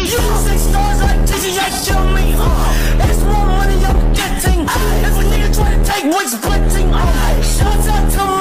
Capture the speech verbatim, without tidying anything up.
You six stars like G G A kill me. Uh, it's more money I'm getting. If a nigga try to take what's splitting. Uh, shout out to